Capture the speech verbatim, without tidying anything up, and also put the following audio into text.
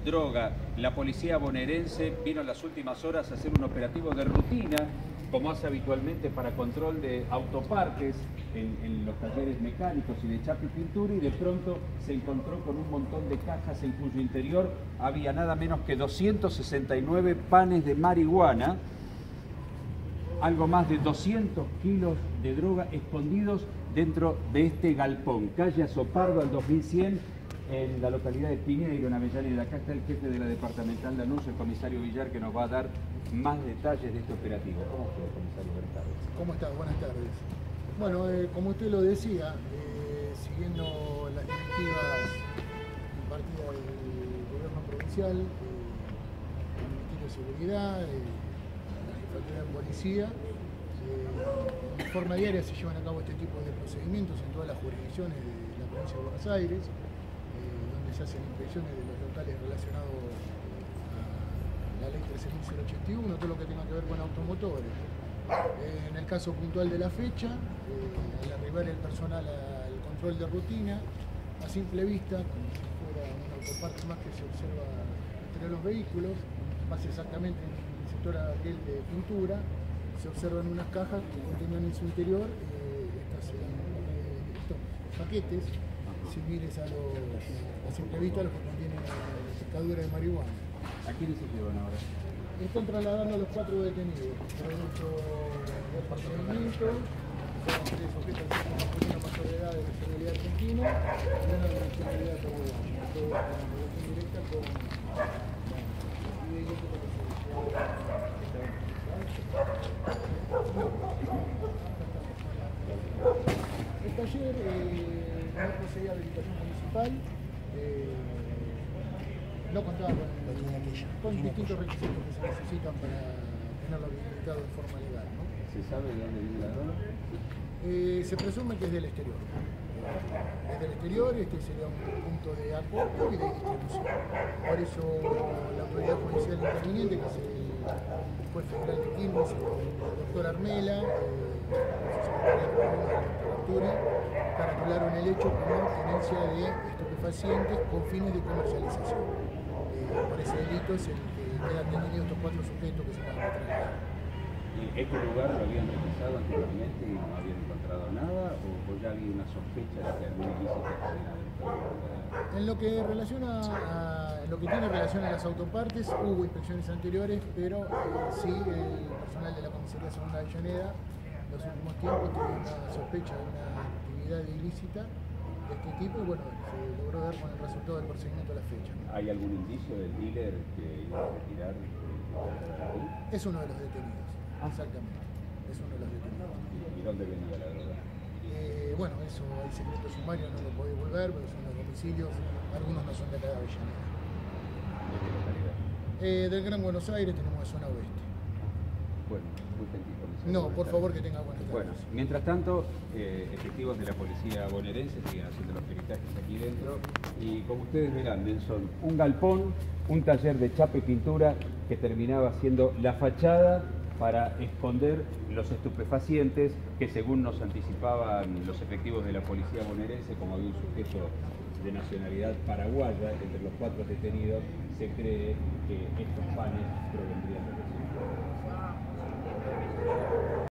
droga. La policía bonaerense vino en las últimas horas a hacer un operativo de rutina, como hace habitualmente para control de autopartes en, en los talleres mecánicos y de chapa y pintura, y de pronto se encontró con un montón de cajas en cuyo interior había nada menos que doscientos sesenta y nueve panes de marihuana, algo más de doscientos kilos de droga escondidos dentro de este galpón, calle Azopardo al dos mil cien, en la localidad de Piñeiro, en Avellaneda. Acá está el jefe de la departamental de Lanús, el comisario Villar, que nos va a dar más detalles de este operativo. ¿Cómo está, comisario? Buenas tardes. ¿Cómo está? Buenas tardes. Bueno, eh, como usted lo decía, eh, siguiendo las directivas impartidas del gobierno provincial, eh, el Ministerio de Seguridad, eh, la Jefatura de Policía, eh, de forma diaria se llevan a cabo este tipo de procedimientos en todas las jurisdicciones de la provincia de Buenos Aires, se hacen inspecciones de los locales relacionados a la ley trece mil ochenta y uno, todo lo que tenga que ver con automotores. Eh, en el caso puntual de la fecha, eh, al arribar el personal al control de rutina, a simple vista, como si fuera un autoparte más que se observa entre los vehículos, más exactamente en el sector aquel de pintura, se observan unas cajas que contengan en su interior eh, estas, eh, estos paquetes similares a los a simple vista a los que contienen la pescadura de marihuana. ¿A quiénes se llevan ahora? Están trasladando a los cuatro detenidos producto del procedimiento. Son tres objetos de la mayor edad de nacionalidad argentina y una de nacionalidad peruana. Todo con relación directa con el taller eh, no procedía a habilitación municipal. Eh, no contaba con, con distintos requisitos que se necesitan para tenerlo habilitado de forma legal, ¿no? ¿Se sabe de dónde viene la droga? Eh, se presume que es del exterior. Desde el exterior este sería un punto de acopio y de distribución. Por eso la autoridad policial interviniente, que es el juez federal de Quilmes, el doctor Armela, eh, su secretaria de Arturi, caratularon el hecho como tenencia de estupefacientes con fines de comercialización. Eh, por ese delito es el que quedan detenidos estos cuatro sujetos que se van a trasladar. ¿Y este lugar lo habían revisado anteriormente y no habían encontrado nada, o, o ya había una sospecha de que algún ilícito estuviera dentro de la... En lo que relaciona a, en lo que tiene relación a las autopartes, hubo inspecciones anteriores, pero eh, sí el personal de la Comisaría Segunda de Avellaneda en los últimos tiempos tuvo una sospecha de una actividad ilícita de este tipo y bueno, se logró dar con el resultado del procedimiento a la fecha. ¿Hay algún indicio del dealer que iba a retirar aquí? Es uno de los detenidos, exactamente, es uno de los detenidos. ¿Y dónde venía la droga? Eh, bueno, eso hay secreto sumario, no lo puedo divulgar, pero son los domicilios, algunos no son de acá de Avellaneda. ¿De qué localidad? Eh, del Gran Buenos Aires tenemos la zona oeste. Bueno, muy gentil. No, por favor, que tenga buenas tardes. Bueno, mientras tanto, eh, efectivos de la policía bonaerense siguen haciendo los peritajes aquí dentro y como ustedes verán, son un galpón, un taller de chapa y pintura que terminaba siendo la fachada para esconder los estupefacientes que, según nos anticipaban los efectivos de la policía bonaerense, como había un sujeto de nacionalidad paraguaya entre los cuatro detenidos, se cree que estos panes provendrían de